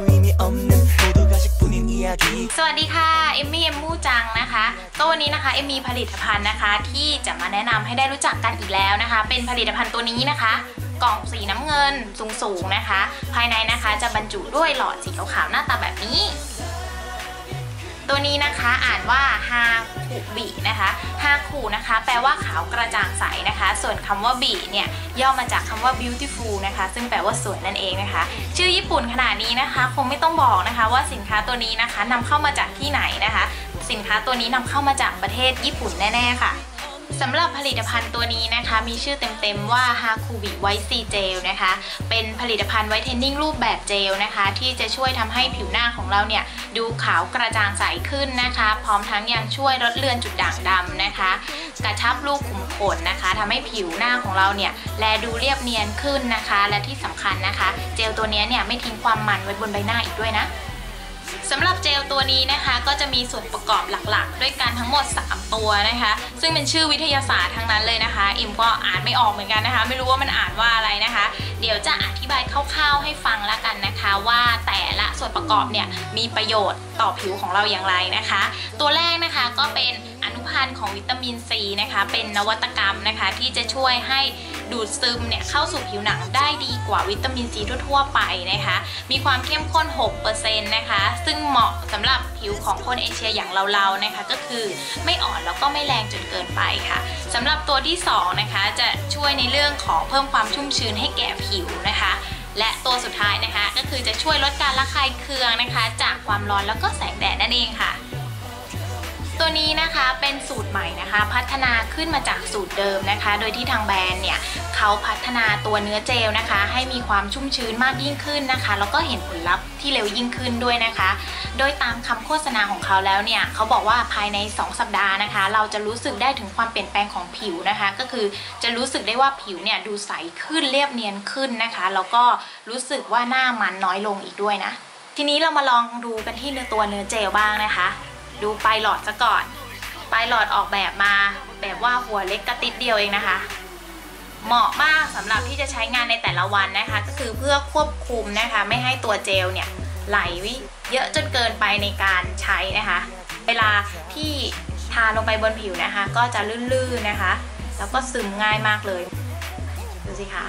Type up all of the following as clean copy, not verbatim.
สวัสดีค่ะเอมมี่เอมมูจังนะคะก็วันนี้นะคะเอมมีผลิตภัณฑ์นะคะที่จะมาแนะนำให้ได้รู้จักกันอีกแล้วนะคะเป็นผลิตภัณฑ์ตัวนี้นะคะกล่องสีน้ำเงินสูงๆนะคะภายในนะคะจะบรรจุด้วยหลอดสีขาวๆหน้าตาแบบนี้ตัวนี้นะคะอ่านว่าฮาคุบินะคะฮาคุนะคะแปลว่าขาวกระจ่างใสนะคะส่วนคำว่าบิเนี่ยย่อมาจากคำว่า beautiful นะคะซึ่งแปลว่าสวยนั่นเองนะคะชื่อญี่ปุ่นขนาดนี้นะคะคงไม่ต้องบอกนะคะว่าสินค้าตัวนี้นะคะนำเข้ามาจากที่ไหนนะคะสินค้าตัวนี้นำเข้ามาจากประเทศญี่ปุ่นแน่ๆค่ะสำหรับผลิตภัณฑ์ตัวนี้นะคะมีชื่อเต็มๆว่า Hakubi White Sea Gel นะคะเป็นผลิตภัณฑ์ไวท์เทนนิ่งรูปแบบเจลนะคะที่จะช่วยทำให้ผิวหน้าของเราเนี่ยดูขาวกระจ่างใสขึ้นนะคะพร้อมทั้งยังช่วยลดเลือนจุดด่างดำนะคะกระชับรูขุมขนนะคะทำให้ผิวหน้าของเราเนี่ยแลดูเรียบเนียนขึ้นนะคะและที่สำคัญนะคะเจลตัวนี้เนี่ยไม่ทิ้งความมันไว้บนใบหน้าอีกด้วยนะสำหรับเจลตัวนี้นะคะก็จะมีส่วนประกอบหลักๆด้วยกันทั้งหมด3ตัวนะคะซึ่งเป็นชื่อวิทยาศาสตร์ทั้งนั้นเลยนะคะอิมก็อ่านไม่ออกเหมือนกันนะคะไม่รู้ว่ามันอ่านว่าอะไรนะคะเดี๋ยวจะอธิบายคร่าวๆให้ฟังแล้วกันนะคะว่าแต่ละส่วนประกอบเนี่ยมีประโยชน์ต่อผิวของเราอย่างไรนะคะตัวแรกนะคะก็เป็นอนุพันธ์ของวิตามินซีนะคะเป็นนวัตกรรมนะคะที่จะช่วยให้ดูดซึมเนี่ยเข้าสู่ผิวหนังได้ดีกว่าวิตามินซีทั่วๆไปนะคะมีความเข้มข้น 6% นะคะซึ่งเหมาะสำหรับผิวของคนเอเชียอย่างเราๆนะคะก็คือไม่อ่อนแล้วก็ไม่แรงจนเกินไปค่ะสำหรับตัวที่2นะคะจะช่วยในเรื่องของเพิ่มความชุ่มชื้นให้แก่ผิวนะคะและตัวสุดท้ายนะคะก็คือจะช่วยลดการระคายเคืองนะคะจากความร้อนแล้วก็แสงแดดนั่นเองค่ะตัวนี้นะคะเป็นสูตรใหม่นะคะพัฒนาขึ้นมาจากสูตรเดิมนะคะโดยที่ทางแบรนด์เนี่ยเขาพัฒนาตัวเนื้อเจลนะคะให้มีความชุ่มชื้นมากยิ่งขึ้นนะคะแล้วก็เห็นผลลัพธ์ที่เร็วยิ่งขึ้นด้วยนะคะโดยตามคำโฆษณาของเขาแล้วเนี่ยเขาบอกว่าภายใน2สัปดาห์นะคะเราจะรู้สึกได้ถึงความเปลี่ยนแปลงของผิวนะคะก็คือจะรู้สึกได้ว่าผิวเนี่ยดูใสขึ้นเรียบเนียนขึ้นนะคะแล้วก็รู้สึกว่าหน้ามันน้อยลงอีกด้วยนะทีนี้เรามาลองดูกันที่เนื้อเจลบ้างนะคะดูปลายหลอดซะก่อนปลายหลอดออกแบบมาแบบว่าหัวเล็กกระติดเดียวเองนะคะเหมาะมากสำหรับที่จะใช้งานในแต่ละวันนะคะก็คือเพื่อควบคุมนะคะไม่ให้ตัวเจลเนี่ยไหลเยอะจนเกินไปในการใช้นะคะเวลาที่ทาลงไปบนผิวนะคะก็จะลื่นๆนะคะแล้วก็ซึมง่ายมากเลยดูสิคะ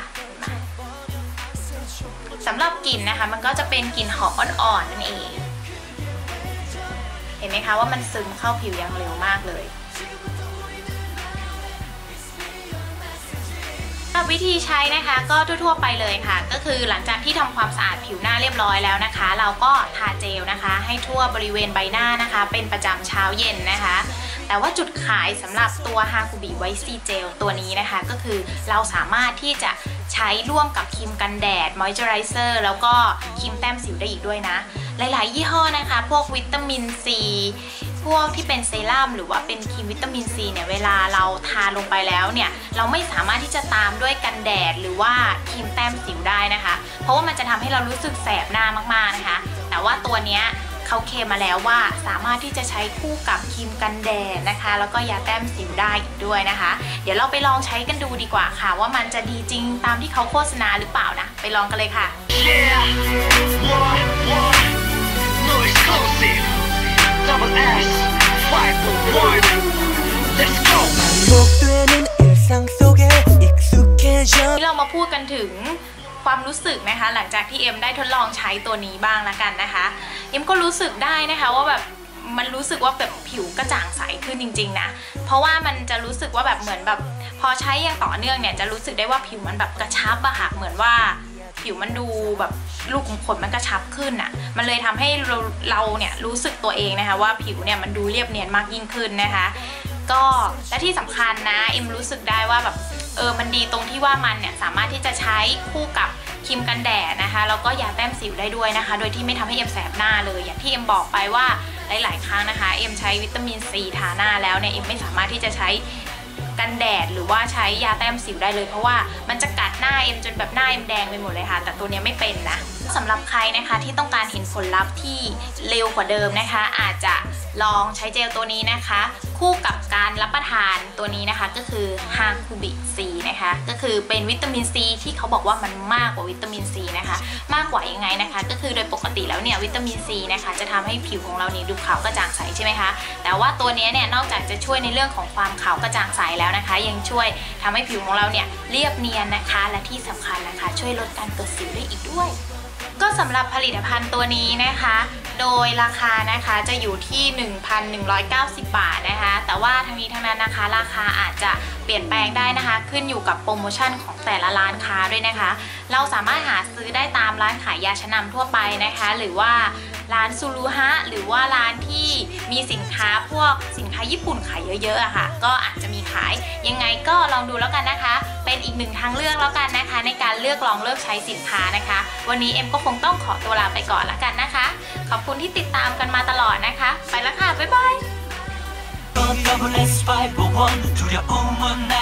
สำหรับกลิ่นนะคะมันก็จะเป็นกลิ่นหอมอ่อนๆนั่นเองเห็นไหมคะว่ามันซึมเข้าผิวอย่างเร็วมากเลยวิธีใช้นะคะก็ทั่วๆไปเลยค่ะก็คือหลังจากที่ทำความสะอาดผิวหน้าเรียบร้อยแล้วนะคะเราก็ทาเจลนะคะให้ทั่วบริเวณใบหน้านะคะเป็นประจำเช้าเย็นนะคะแต่ว่าจุดขายสำหรับตัว Hakubi White Sea Gel ตัวนี้นะคะก็คือเราสามารถที่จะใช้ร่วมกับครีมกันแดดมอยเจอไรเซอร์แล้วก็ครีมแต้มสิวได้อีกด้วยนะหลายๆยี่ห้อนะคะพวกวิตามินซีพวกที่เป็นเซรั่มหรือว่าเป็นครีมวิตามินซีเนี่ยเวลาเราทาลงไปแล้วเนี่ยเราไม่สามารถที่จะตามด้วยกันแดดหรือว่าครีมแต้มสิวได้นะคะเพราะว่ามันจะทำให้เรารู้สึกแสบหน้ามากๆนะคะแต่ว่าตัวเนี้ยเขาเคลมมาแล้วว่าสามารถที่จะใช้คู่กับครีมกันแดดนะคะแล้วก็ยาแต้มสิวได้อีกด้วยนะคะเดี๋ยวเราไปลองใช้กันดูดีกว่าค่ะว่ามันจะดีจริงตามที่เขาโฆษณาหรือเปล่านะไปลองกันเลยค่ะเรามาพูดกันถึงความรู้สึกนะคะหลังจากที่เอ็มได้ทดลองใช้ตัวนี้บ้างแล้วกันนะคะเอ็มก็รู้สึกได้นะคะว่าแบบมันรู้สึกว่าแบบผิวกระจ่างใสขึ้นจริงๆนะเพราะว่ามันจะรู้สึกว่าแบบเหมือนแบบพอใช้อย่างต่อเนื่องเนี่ยจะรู้สึกได้ว่าผิวมันแบบกระชับอะค่ะเหมือนว่าผิวมันดูแบบรูขุมขนมันกระชับขึ้นอะมันเลยทำให้เราเนี่ยรู้สึกตัวเองนะคะว่าผิวเนี่ยมันดูเรียบเนียนมากยิ่งขึ้นนะคะก็และที่สำคัญนะเอ็มรู้สึกได้ว่าแบบมันดีตรงที่ว่ามันเนี่ยสามารถที่จะใช้คู่กับครีมกันแดดนะคะแล้วก็ยาแต้มสิวได้ด้วยนะคะโดยที่ไม่ทำให้เอ็มแสบหน้าเลยอย่างที่เอ็มบอกไปว่าหลายๆครั้งนะคะเอ็มใช้วิตามินซีทาหน้าแล้วเนี่ยเอ็มไม่สามารถที่จะใช้กันแดดหรือว่าใช้ยาแต้มสิวได้เลยเพราะว่ามันจะกัดหน้าเอ็มจนแบบหน้าเอ็มแดงไปหมดเลยค่ะแต่ตัวนี้ไม่เป็นนะสำหรับใครนะคะที่ต้องการเห็นผลลัพธ์ที่เร็วกว่าเดิมนะคะอาจจะลองใช้เจลตัวนี้นะคะคู่กับการรับประทานตัวนี้นะคะก็คือฮาคูบิซีนะคะก็คือเป็นวิตามินซีที่เขาบอกว่ามันมากกว่าวิตามินซีนะคะมากกว่ายังไงนะคะก็คือโดยปกติแล้วเนี่ยวิตามินซีนะคะจะทำให้ผิวของเรานี่ดูขาวกระจ่างใสใช่ไหมคะแต่ว่าตัวนี้เนี่ยนอกจากจะช่วยในเรื่องของความขาวกระจ่างใสแล้วนะคะยังช่วยทำให้ผิวของเราเนี่ยเรียบเนียนนะคะและที่สำคัญนะคะช่วยลดการเกิดสิวได้อีกด้วยก็สำหรับผลิตภัณฑ์ตัวนี้นะคะโดยราคานะคะจะอยู่ที่ 1,190 บาทนะคะแต่ว่าทั้งนี้ทั้งนั้นนะคะราคาอาจจะเปลี่ยนแปลงได้นะคะขึ้นอยู่กับโปรโมชั่นของแต่ละร้านค้าด้วยนะคะเราสามารถหาซื้อได้ตามร้านขายยาชั้นนำทั่วไปนะคะหรือว่าร้านซูรุฮะหรือว่าร้านที่มีสินค้าพวกสินค้าญี่ปุ่นขายเยอะๆอะค่ะก็อาจจะมีขายยังไงก็ลองดูแล้วกันนะคะเป็นอีกหนึ่งทางเลือกแล้วกันนะคะในการเลือกใช้สินค้านะคะวันนี้เอ็มก็คงต้องขอตัวลาไปก่อนแล้วกันนะคะขอบคุณที่ติดตามกันมาตลอดนะคะไปแล้วค่ะบ๊ายบาย